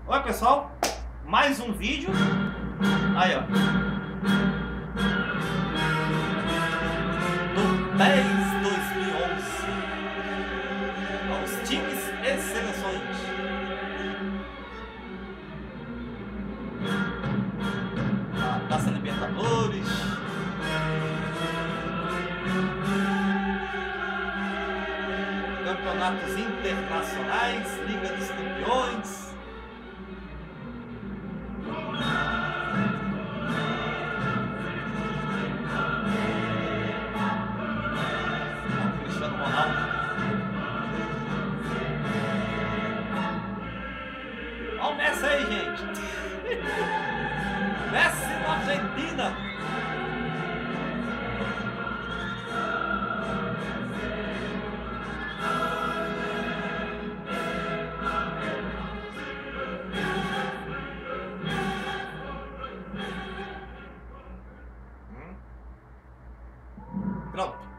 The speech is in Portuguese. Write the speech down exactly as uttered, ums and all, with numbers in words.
Oi pessoal, mais um vídeo. Aí ó, do PES dois mil e onze, aos times e seleções. A Taça Libertadores, campeonatos internacionais, Liga dos Campeões. Cristiano Ronaldo. Olha o Messi aí, gente. Messi na Argentina. Pronto.